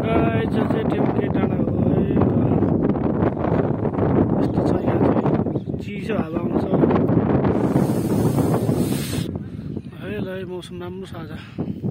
चाहिँ टिमके डाँडा हो है। यस्तो छ यहाँ चाहिँ चिसो हावा आउँछ है। ल मौसम राम्रो छ आज।